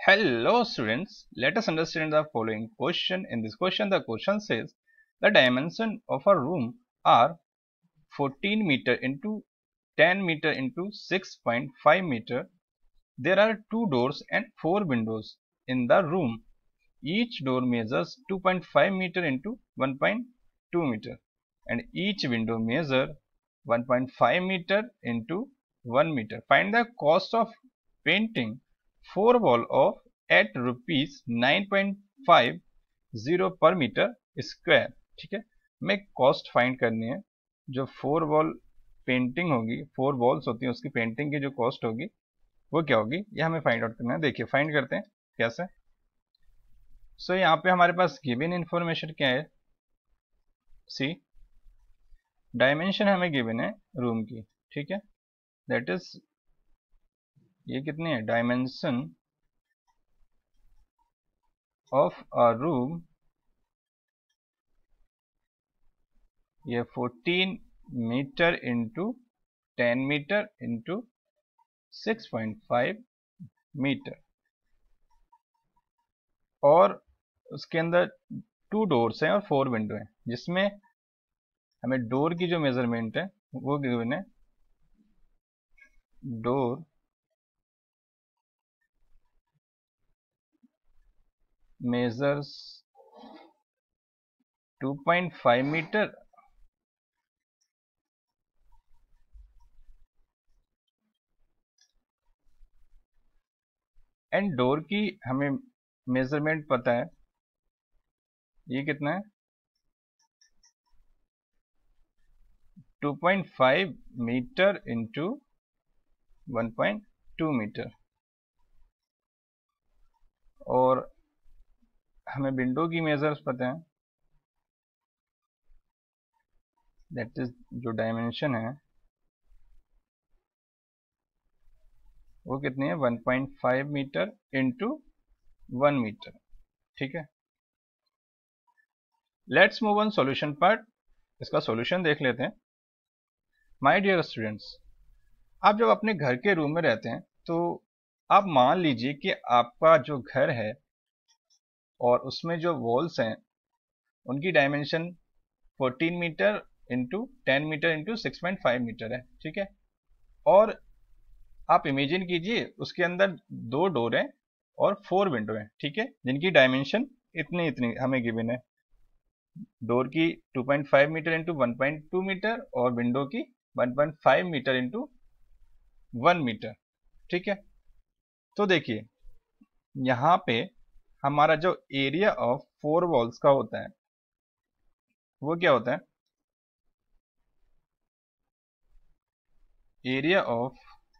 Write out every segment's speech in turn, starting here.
Hello students, let us understand the following question. In this question, the question says the dimension of a room are 14 meter into 10 meter into 6.5 meter. There are 2 doors and 4 windows in the room. Each door measures 2.5 meter into 1.2 meter and each window measure 1.5 meter into 1 meter. Find the cost of painting 4 wall of at rupees 9.50 पर metre square. ठीक है, हमें cost find करनी है. जो 4 wall painting होगी, 4 walls होती है, उसकी पेंटिंग की जो कॉस्ट होगी वो क्या होगी, ये हमें फाइंड आउट करना है. देखिए फाइंड करते हैं कैसे. सो यहाँ पे हमारे पास गिवन इंफॉर्मेशन क्या है. सी, डायमेंशन हमें गिवन है रूम की. ठीक है, दैट इज ये कितनी है, डायमेंशन ऑफ अ रूम ये 14 meter into 10 meter into 6.5 meter और उसके अंदर 2 डोर्स हैं और 4 विंडो हैं, जिसमें हमें डोर की जो मेजरमेंट है वो गिवन है. Door measures 2.5 meter and door की हमें मेजरमेंट पता है, ये कितना है 2.5 मीटर इंटू 1.2 मीटर. और हमें विंडो की मेजर्स पता है, दैट इज जो डायमेंशन है वो कितनी है 1.5 मीटर इंटू 1 मीटर. ठीक है, let's move on solution part. इसका सॉल्यूशन देख लेते हैं. माय डियर स्टूडेंट्स, आप जब अपने घर के रूम में रहते हैं तो आप मान लीजिए कि आपका जो घर है और उसमें जो वॉल्स हैं उनकी dimension 14 meter into 10 meter into 6.5 meter है. ठीक है, और आप इमेजिन कीजिए उसके अंदर 2 डोर हैं और 4 विंडो हैं. ठीक है, जिनकी डायमेंशन इतनी इतनी हमें गिवन है. डोर की 2.5 मीटर इंटू 1.2 मीटर और विंडो की 1.5 मीटर इंटू 1 मीटर. ठीक है, तो देखिए यहाँ पे हमारा जो एरिया ऑफ 4 वॉल्स का होता है वो क्या होता है, area of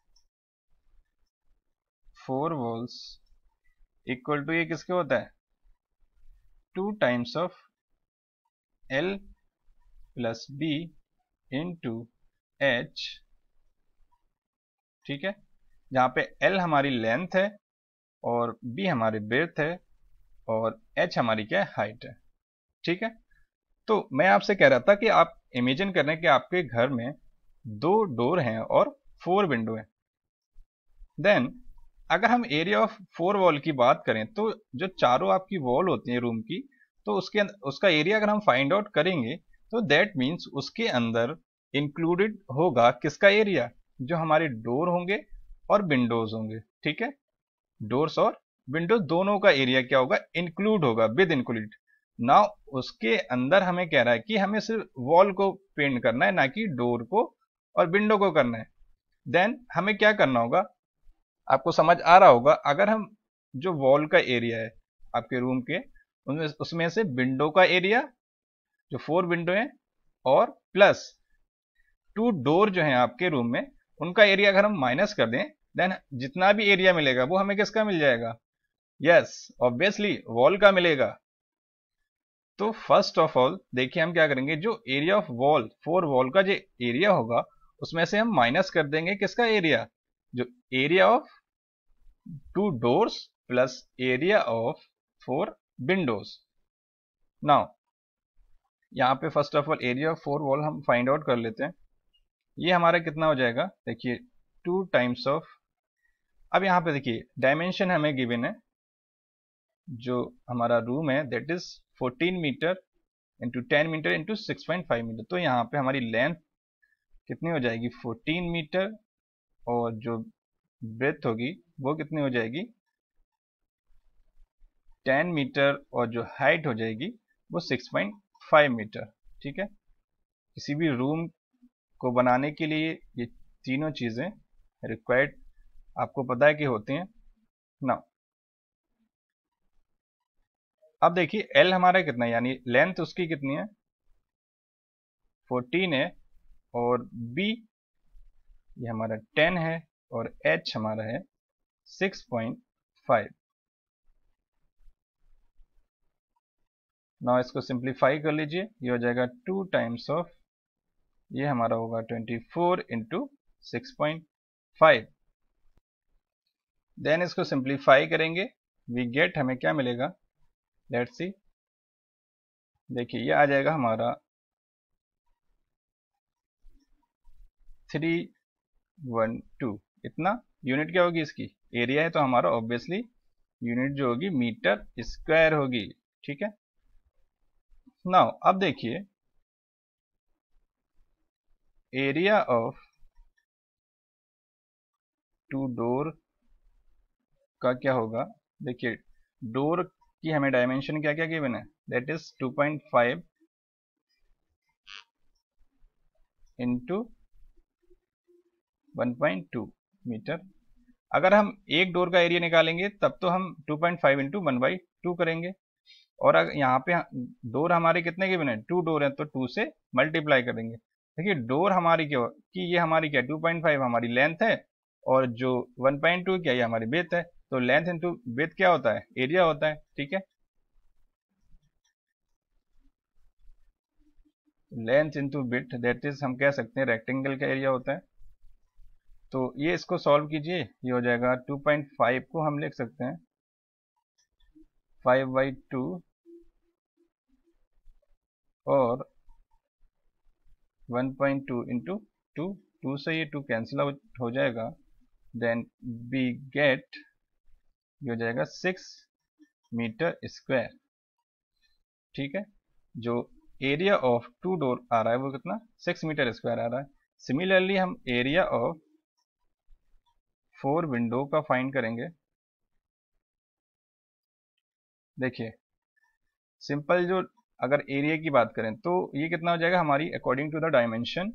4 walls equal to ये किसके होता है 2 times of L plus B into H. ठीक है, जहाँ पे L हमारी लेंथ है और B हमारी ब्रेड्थ है और H हमारी क्या है, हाइट है. ठीक है, तो मैं आपसे कह रहा था कि आप इमेजिन कर रहे हैं कि आपके घर में 2 डोर हैं और 4 विंडो हैं. देन अगर हम एरिया ऑफ 4 वॉल की बात करें तो जो चारों आपकी वॉल होती है रूम की, तो उसका एरिया अगर हम फाइंड आउट करेंगे तो दैट मीन्स उसके अंदर इंक्लूडेड होगा किसका एरिया, जो हमारे डोर होंगे और विंडोज होंगे. ठीक है, डोर्स और विंडोज दोनों का एरिया क्या होगा, इंक्लूड होगा, विद इंक्लूड. नाउ उसके अंदर हमें कह रहा है कि हमें सिर्फ वॉल को पेंट करना है, ना कि डोर को और विंडो को करना है. देन हमें क्या करना होगा, आपको समझ आ रहा होगा, अगर हम जो वॉल का एरिया है आपके रूम के उसमें से विंडो का एरिया जो 4 विंडो है और प्लस 2 डोर जो है आपके रूम में उनका एरिया अगर हम माइनस कर दें, देन जितना भी एरिया मिलेगा वो हमें किसका मिल जाएगा, यस ऑब्वियसली वॉल का मिलेगा. तो फर्स्ट ऑफ ऑल देखिए हम क्या करेंगे, जो एरिया ऑफ वॉल 4 वॉल का जो एरिया होगा उसमें से हम माइनस कर देंगे किसका एरिया, जो area of 2 doors plus area of 4 windows. Now यहाँ पे first of all area of 4 wall हम फाइंड आउट कर लेते हैं. ये हमारा कितना हो जाएगा, देखिए 2 टाइम्स ऑफ, अब यहाँ पे देखिए डायमेंशन हमें गिवन है जो हमारा रूम है that is 14 meter into 10 meter into 6.5 meter. तो यहाँ पे हमारी लेंथ कितनी हो जाएगी 14 मीटर, और जो ब्रेथ होगी वो कितनी हो जाएगी 10 मीटर, और जो हाइट हो जाएगी वो 6.5 मीटर। ठीक है, किसी भी रूम को बनाने के लिए ये तीनों चीजें रिक्वायर्ड आपको पता है कि होती हैं ना। अब देखिए L हमारा कितना है, यानी लेंथ उसकी कितनी है 14 है, और B ये हमारा 10 है, और H हमारा है 6.5। नाउ इसको सिंप्लीफाई कर लीजिए, ये हो जाएगा 2 टाइम्स ऑफ ये हमारा होगा 24 इंटू 6.5। देन इसको सिंप्लीफाई करेंगे, वी गेट हमें क्या मिलेगा, लेट्स सी। देखिए ये आ जाएगा हमारा 312। इतना यूनिट क्या होगी इसकी, एरिया है तो हमारा ऑब्वियसली यूनिट जो होगी मीटर स्क्वायर होगी। ठीक है, नाउ अब देखिए एरिया ऑफ टू डोर का क्या होगा। देखिए डोर की हमें डायमेंशन क्या क्या गिवन है, दैट इज 2.5 इंटू 1.2 मीटर। अगर हम एक डोर का एरिया निकालेंगे तब तो हम 2.5 इंटू 1/2 करेंगे, और अगर यहाँ पे डोर हमारे कितने गिवन है, 2 डोर है तो 2 से मल्टीप्लाई करेंगे। देखिए डोर हमारी क्या कि ये हमारी क्या 2.5 हमारी लेंथ है, और जो 1.2 क्या ये हमारी विड्थ है। तो लेंथ इंटू विड्थ क्या होता है, एरिया होता है। ठीक है, length into width that is हम कह सकते हैं रेक्टेंगल का एरिया होता है। तो ये इसको सॉल्व कीजिए, ये हो जाएगा 2.5 को हम लिख सकते हैं 5/2, और 1.2 इंटू 2, 2 से ये 2 कैंसिल आउट हो जाएगा। देन वी गेट ये हो जाएगा 6 मीटर स्क्वायर। ठीक है, जो एरिया ऑफ टू डोर आ रहा है वो कितना 6 मीटर स्क्वायर आ रहा है। सिमिलरली हम एरिया ऑफ 4 विंडो का फाइंड करेंगे। देखिए सिंपल जो अगर एरिया की बात करें तो ये कितना हो जाएगा हमारी according to the dimension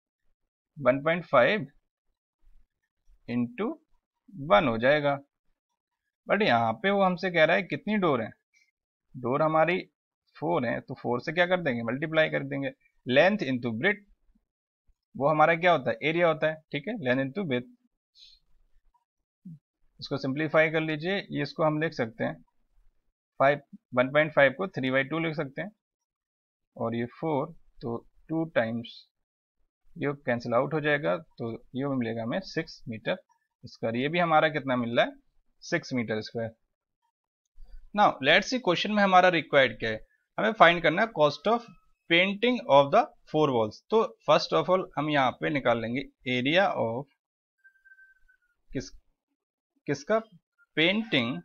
1.5 into 1 हो जाएगा। बट यहाँ पे वो हमसे कह रहा है कितनी डोर है, डोर हमारी 4 है तो 4 से क्या कर देंगे मल्टीप्लाई कर देंगे। लेंथ इंटू ब्रेथ वो हमारा क्या होता है एरिया होता है। ठीक है, लेंथ इंटू ब्रेथ, इसको सिंप्लीफाई कर लीजिए, ये इसको हम लिख सकते हैं 1.5 को 3/2 लिख सकते हैं, और ये 4 तो 2 टाइम्स ये कैंसिल आउट हो जाएगा, तो ये मिलेगा हमें 6 मीटर स्क्वायर। ये भी हमारा कितना मिल रहा है 6 meter square. Now let's see question में हमारा रिक्वायर्ड क्या है, हमें फाइंड करना है cost of painting of the 4 walls. तो फर्स्ट ऑफ ऑल हम यहाँ पे निकाल लेंगे एरिया ऑफ किसका पेंटिंग,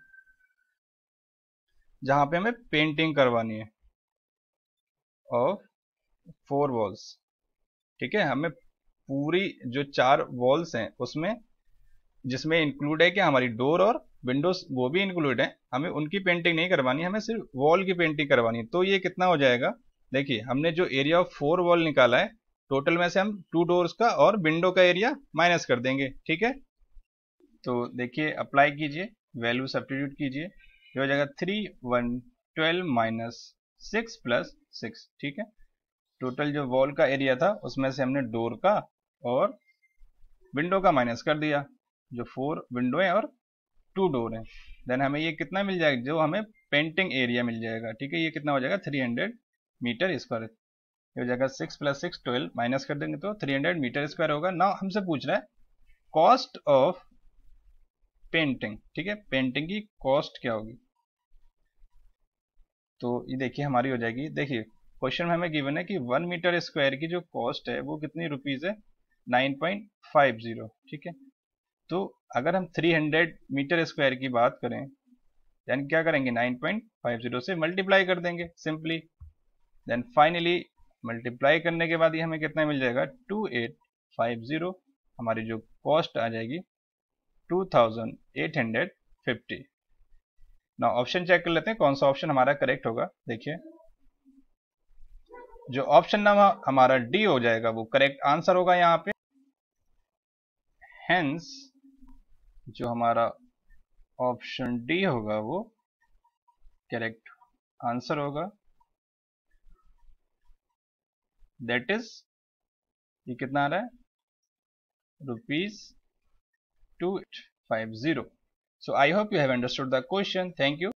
जहां पे हमें पेंटिंग करवानी है ऑफ 4 वॉल्स। ठीक है, हमें पूरी जो 4 वॉल्स हैं उसमें जिसमें इंक्लूड है कि हमारी डोर और विंडोज वो भी इंक्लूड है, हमें उनकी पेंटिंग नहीं करवानी, हमें सिर्फ वॉल की पेंटिंग करवानी है। तो ये कितना हो जाएगा, देखिए हमने जो एरिया ऑफ 4 वॉल निकाला है टोटल में से हम 2 डोर्स का और विंडो का एरिया माइनस कर देंगे। ठीक है, तो देखिए अप्लाई कीजिए, वैल्यू सब्स्टिट्यूट कीजिए, ये हो जाएगा 3 1 12 माइनस 6 प्लस 6। ठीक है, टोटल जो वॉल का एरिया था उसमें से हमने डोर का और विंडो का माइनस कर दिया, जो 4 विंडो है और 2 डोर है। देन हमें ये कितना मिल जाएगा, जो हमें पेंटिंग एरिया मिल जाएगा। ठीक है, ये कितना हो जाएगा 300 मीटर स्क्वायर। ये हो जाएगा 6 प्लस 6 12, माइनस कर देंगे तो 300 मीटर स्क्वायर होगा। नाउ हमसे पूछ रहा है कॉस्ट ऑफ पेंटिंग। ठीक है, पेंटिंग की कॉस्ट क्या होगी, तो ये देखिए हमारी हो जाएगी, देखिए क्वेश्चन में हमें गिवन है कि 1 मीटर स्क्वायर की जो कॉस्ट है वो कितनी रुपीज है 9.50। ठीक है, तो अगर हम 300 मीटर स्क्वायर की बात करें देन क्या करेंगे 9.50 से मल्टीप्लाई कर देंगे सिंपली। देन फाइनली मल्टीप्लाई करने के बाद ये हमें कितना मिल जाएगा 2850, हमारी जो कॉस्ट आ जाएगी 2850। ना ऑप्शन चेक कर लेते हैं कौन सा ऑप्शन हमारा करेक्ट होगा। देखिए जो ऑप्शन नंबर हमारा डी हो जाएगा वो करेक्ट आंसर होगा यहाँ पे। हेंस जो हमारा ऑप्शन डी होगा वो करेक्ट आंसर होगा। दैट इज ये कितना आ रहा है ₹2850। So I hope you have understood the question. Thank you.